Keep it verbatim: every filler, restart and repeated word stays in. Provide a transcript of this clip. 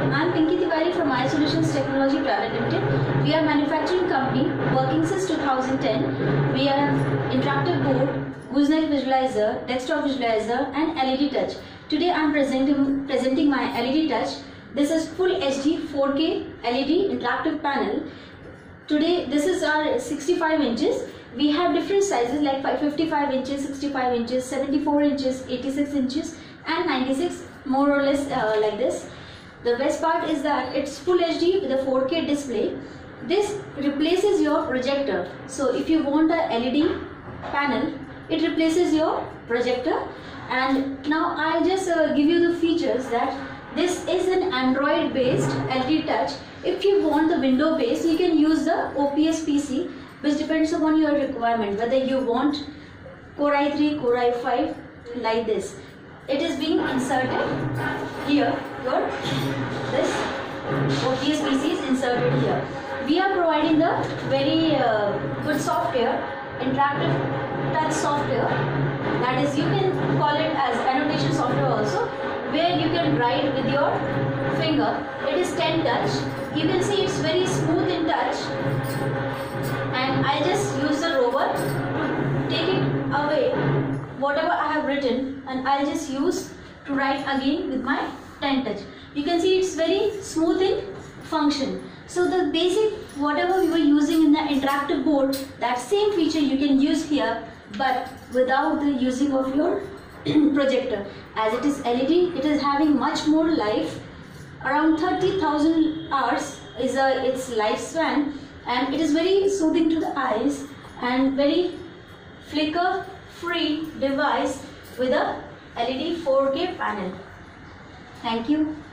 I'm Pinky Tiwari from iSolutions Technology Private Limited. We are a manufacturing company working since two thousand ten. We have interactive board, gooseneck visualizer, desktop visualizer and L E D touch. Today I'm presenting, presenting my L E D touch. This is full H D four K L E D interactive panel. Today this is our sixty-five inches. We have different sizes like fifty-five inches, sixty-five inches, seventy-four inches, eighty-six inches and ninety-six, more or less uh, like this. The best part is that it's full H D with a four K display. This replaces your projector. So if you want a L E D panel, it replaces your projector. And now I'll just uh, give you the features that this is an Android based L E D touch. If you want the window based, you can use the O P S P C, which depends upon your requirement, whether you want Core i three, Core i five, like this. It is being inserted here. Your this O P S P C is inserted here. We are providing the very uh, good software, interactive touch software. That is, you can call it as annotation software also, where you can write with your finger. It is ten touch. You can see it's very smooth in touch. And I just use the rover to take it away, whatever I have written, and I'll just use to write again with my ten touch. You can see it's very smooth in function. So the basic, whatever we were using in the interactive board, that same feature you can use here, but without the using of your projector. As it is L E D, it is having much more life. Around thirty thousand hours is a, its lifespan, and it is very soothing to the eyes and very flicker free device with a L E D four K panel. Thank you.